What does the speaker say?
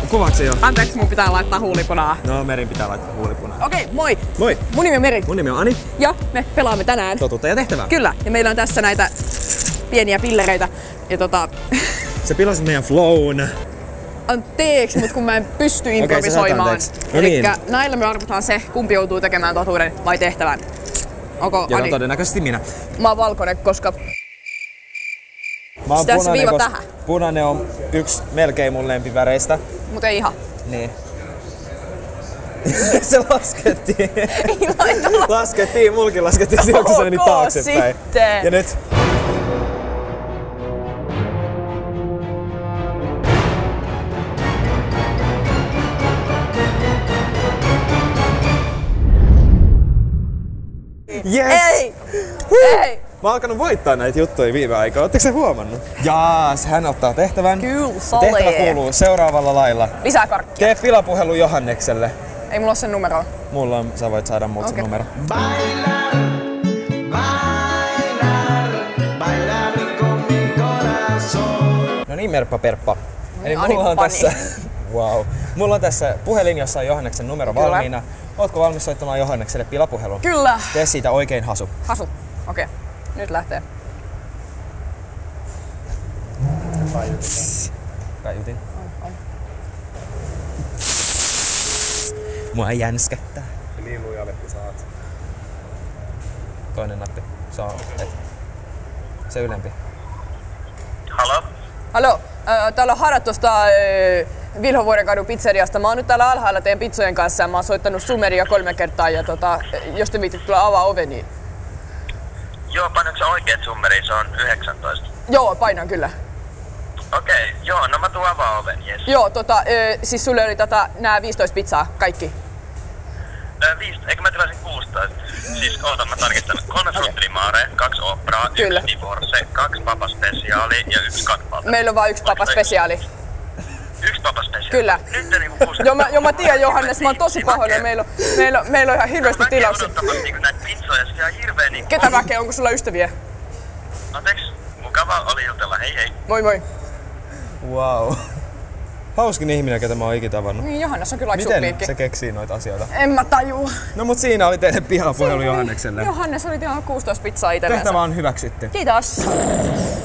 Kuvaatko se jo? Anteeksi, mun pitää laittaa huulipunaa. No, Merin pitää laittaa huulipunaa. Okei, moi! Moi! Mun nimi on Meri. Mun nimi on Ani. Ja me pelaamme tänään. Totuutta ja tehtävää. Kyllä, ja meillä on tässä näitä pieniä pillereitä. Ja Se pilasit meidän flown. Anteeksi, mutta kun mä en pysty improvisoimaan. No niin. Elikkä näillä me arvotaan se, kumpi joutuu tekemään totuuden vai tehtävän. Onko Joka Ani? todennäköisesti minä. Mä oon valkoinen, koska Mä oon tässä punainen, viiva koska tähän. punainen on yksi melkein mun lempiväreistä. Mut ei ihan. Niin. Se laskettiin. Ei laita. Laskettiin, mulkin laskettiin silloin, kun se meni taaksepäin. Sitten. Ja nyt. Yes! Ei! Ei! Mä oon alkanut voittaa näitä juttuja viime aikoina. Ootteko se huomannut? Jaas, hän ottaa tehtävän. Kyllä, sali. Tehtävä kuuluu seuraavalla lailla. Lisää karkkia. Tee pilapuhelu Johannekselle. Ei mulla oo sen numeroa. Mulla on, sä voit saada multa sen numero. Bailar, bailar, bailar con mi corazón. No niin, Merppa Perppa. Eli Ani mulla on Pani. tässä, wow. Mulla on tässä puhelin, jossa on Johanneksen numero Kyllä. valmiina. Ootko valmis soittamaan Johannekselle pilapuhelun? Kyllä. Tee siitä oikein hasu. Hasu. Okei. Nyt lähtee. Kaiutin. Mua jänskättää. Niin lujalle kun saat. Toinen nappi. Se on se ylempi. Halo? Haloo. Täällä on Harad tuosta Vilhovuorenkadun pizzeriasta. Mä oon nyt täällä alhaalla teidän pizzojen kanssa ja mä oon soittanut Sumeria 3 kertaa ja jos te viitit tulla avaa oven, niin... Joo, painatko sä oikeet summeriin? Se on 19. Joo, painan kyllä. Okei, joo, no mä tuun avaa oven, jes. Joo, siis sulle oli nää 15 pizzaa, kaikki. Eikö mä tilasin 16? Siis oota, mä tarkistan. 3 fruttilimaare, 2 opraa, Kyllä. 1 divorce, 2 papaspesiaali ja 1 katpalta. Meillä on vaan 1 papaspesiaali. 1 papaspesiaali? Kyllä. Nyt te niinku kuuskatte. Joo, mä tiedän Johannes, mä oon tosi pahoillani. Meillä on ihan hirveästi tilauksia. Odottamassa niinku näitä pizzoja, se on hirveen niinku... Ketä väkeä, onko sulla ystäviä? Anteeksi, mukava oli jutella, hei hei. Moi moi. Wow. Hauskin ihminen, ketä mä oon ikinä tavannut. Niin, Johannes on kyllä aika Miten supliikki. se keksii noita asioita? En mä tajuu. No mut siinä oli teidän pihapuhelu Johannekselle. Johannes oli ihan 16 pizzaa itselleen. Tehtävä on hyväksytty. Kiitos.